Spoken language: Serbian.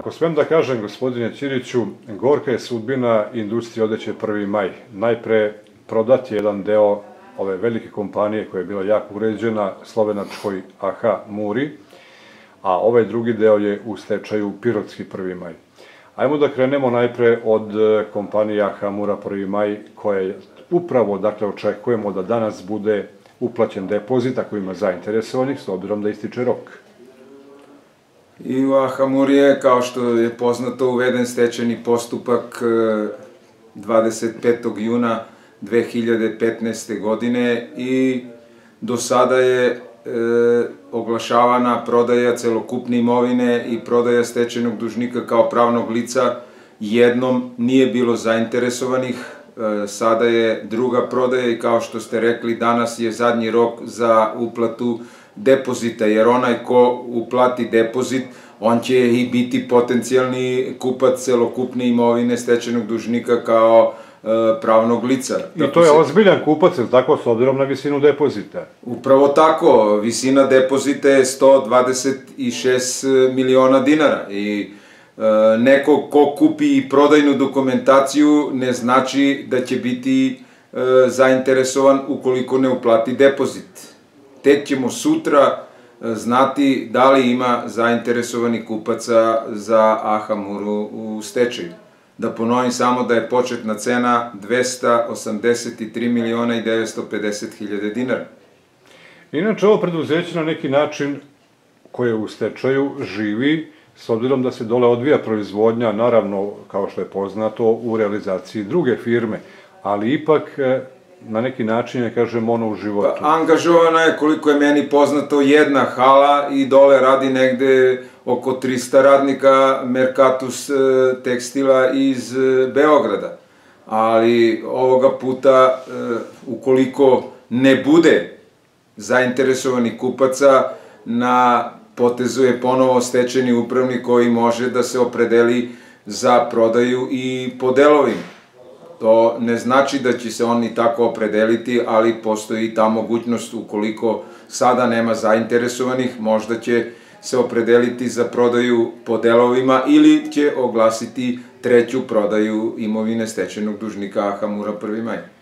Ako smem da kažem, gospodine Ćiriću, gorka je sudbina industrije odeće 1. maj. Najpre prodat je jedan deo ove velike kompanije koja je bila jako uređena, slovenačkoj AH Muri, a ovaj drugi deo je u stečaju pirotski 1. maj. Ajmo da krenemo najpre od kompanije AH Mura 1. maj, koja upravo, dakle, očekujemo da danas bude uplaćen depozit ako ima zainteresovanih, s obzirom da ističe rok. I u AH Muri je, kao što je poznato, uveden stečajni postupak 25. juna 2015. godine i do sada je oglašavana prodaja celokupne imovine i prodaja stečajnog dužnika kao pravnog lica. Jednom nije bilo zainteresovanih, sada je druga prodaja i kao što ste rekli, danas je zadnji rok za uplatu depozita, jer onaj ko uplati depozit, on će i biti potencijalni kupac celokupne imovine stečajnog dužnika kao pravnog lica. I to je ozbiljan kupac, ili tako, s obzirom na visinu depozita? Upravo tako, visina depozita je 126 miliona dinara i neko ko kupi i prodajnu dokumentaciju ne znači da će biti zainteresovan ukoliko ne uplati depozit. Tek ćemo sutra znati da li ima zainteresovanih kupaca za AH Muru u stečaju. Da ponovim samo da je početna cena 283 miliona i 950 hiljada dinara. Inače, ovo preduzeće na neki način koje je u stečaju živi, s obzirom da se dole odvija proizvodnja, naravno, kao što je poznato, u realizaciji druge firme, ali ipak na neki način, ne kažem, ono u životu. Angažovana je, koliko je meni poznato, jedna hala i dole radi negde oko 300 radnika Mercatus tekstila iz Beograda. Ali ovoga puta, ukoliko ne bude zainteresovanih kupaca, na potezu je ponovo stečajni upravnik koji može da se opredeli za prodaju i po delovima. To ne znači da će se oni tako opredeliti, ali postoji ta mogućnost ukoliko sada nema zainteresovanih, možda će se opredeliti za prodaju po delovima ili će oglasiti treću prodaju imovine stečajnog dužnika AH Mura 1. maj.